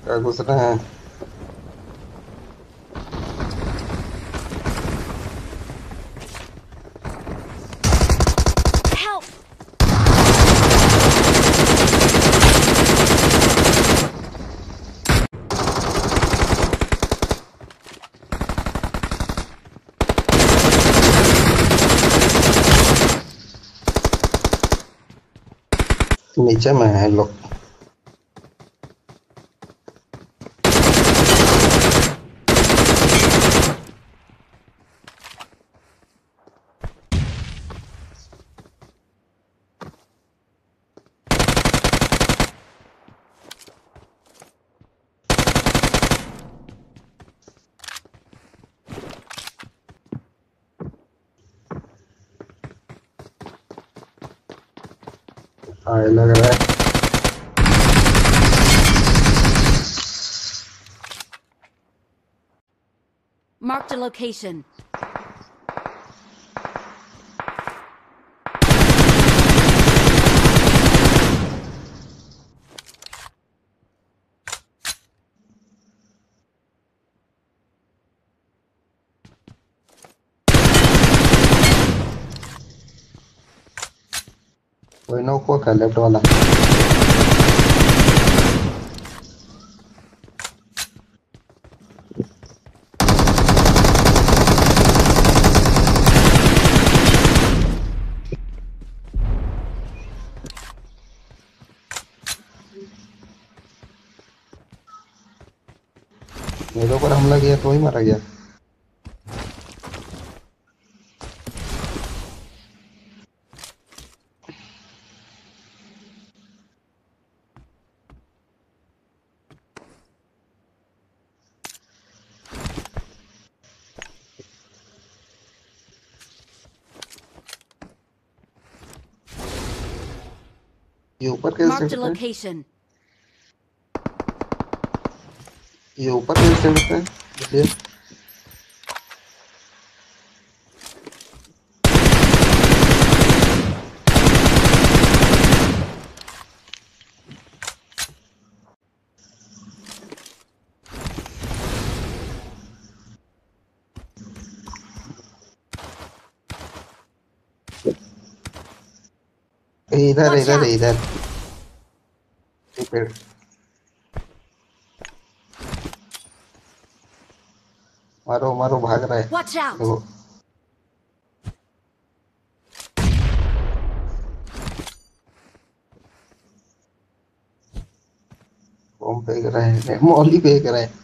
क्या घुस रहे हैं? Help! नीचे में है लोग। आए लग रहा है। Marked a location. कोई ना को का लेफ्ट वाला। मेरे ऊपर हमला किया तो ही मारा गया। ये ऊपर कैसे Marked a चढ़ता है? location. ये ऊपर कैसे चढ़ता है? देखिए। इधर Watch इधर out! इधर ये पेड़। मारो मारो भाग रहा है। Watch out! देखो बम फेंक रहे हैं, मौली फेंक रहे हैं।